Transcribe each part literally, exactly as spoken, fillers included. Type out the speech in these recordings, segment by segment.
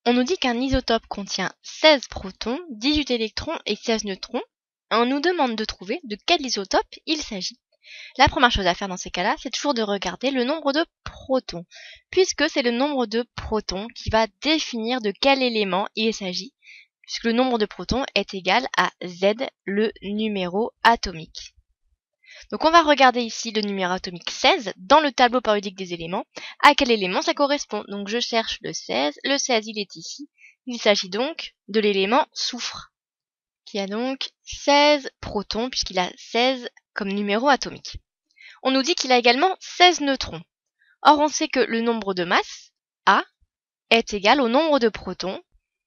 On nous dit qu'un isotope contient seize protons, dix-huit électrons et seize neutrons, et on nous demande de trouver de quel isotope il s'agit. La première chose à faire dans ces cas-là, c'est toujours de regarder le nombre de protons, puisque c'est le nombre de protons qui va définir de quel élément il s'agit, puisque le nombre de protons est égal à Z, le numéro atomique. Donc on va regarder ici le numéro atomique seize dans le tableau périodique des éléments, à quel élément ça correspond. Donc je cherche le seize, le seize il est ici, il s'agit donc de l'élément soufre, qui a donc seize protons, puisqu'il a seize comme numéro atomique. On nous dit qu'il a également seize neutrons. Or, on sait que le nombre de masse, A, est égal au nombre de protons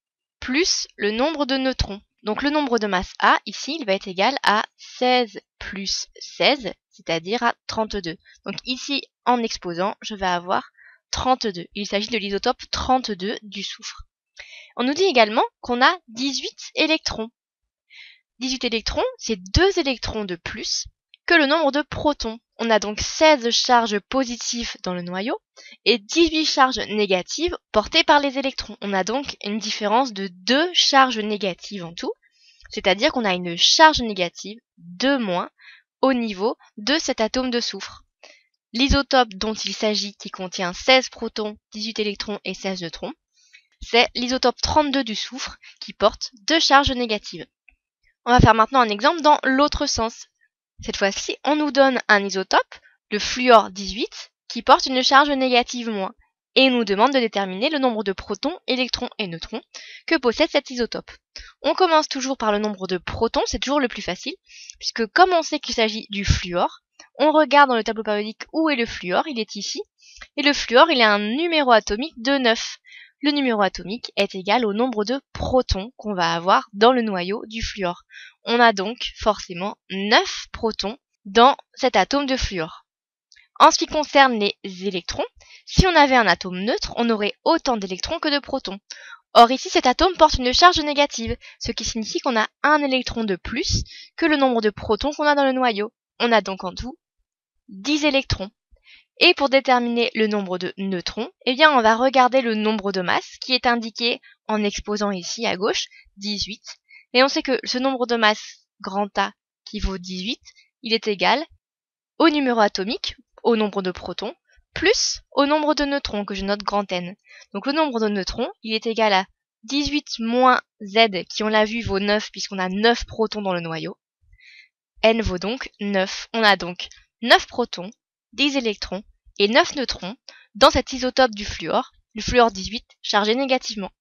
plus le nombre de neutrons. Donc, le nombre de masse A, ici, il va être égal à seize plus seize, c'est-à-dire à trente-deux. Donc, ici, en exposant, je vais avoir trente-deux. Il s'agit de l'isotope trente-deux du soufre. On nous dit également qu'on a dix-huit électrons. dix-huit électrons, c'est deux électrons de plus que le nombre de protons. On a donc seize charges positives dans le noyau et dix-huit charges négatives portées par les électrons. On a donc une différence de deux charges négatives en tout, c'est-à-dire qu'on a une charge négative de moins au niveau de cet atome de soufre. L'isotope dont il s'agit, qui contient seize protons, dix-huit électrons et seize neutrons, c'est l'isotope trente-deux du soufre qui porte deux charges négatives. On va faire maintenant un exemple dans l'autre sens. Cette fois-ci, on nous donne un isotope, le fluor dix-huit, qui porte une charge négative moins, et il nous demande de déterminer le nombre de protons, électrons et neutrons que possède cet isotope. On commence toujours par le nombre de protons, c'est toujours le plus facile, puisque comme on sait qu'il s'agit du fluor, on regarde dans le tableau périodique où est le fluor, il est ici, et le fluor, il a un numéro atomique de neuf. Le numéro atomique est égal au nombre de protons qu'on va avoir dans le noyau du fluor. On a donc forcément neuf protons dans cet atome de fluor. En ce qui concerne les électrons, si on avait un atome neutre, on aurait autant d'électrons que de protons. Or ici, cet atome porte une charge négative, ce qui signifie qu'on a un électron de plus que le nombre de protons qu'on a dans le noyau. On a donc en tout dix électrons. Et pour déterminer le nombre de neutrons, eh bien on va regarder le nombre de masse qui est indiqué en exposant ici à gauche, dix-huit. Et on sait que ce nombre de masse, grand A, qui vaut dix-huit, il est égal au numéro atomique, au nombre de protons, plus au nombre de neutrons, que je note grand N. Donc le nombre de neutrons, il est égal à dix-huit moins Z, qui on l'a vu vaut neuf, puisqu'on a neuf protons dans le noyau. N vaut donc neuf. On a donc neuf protons, dix électrons et neuf neutrons dans cet isotope du fluor, le fluor dix-huit, chargé négativement.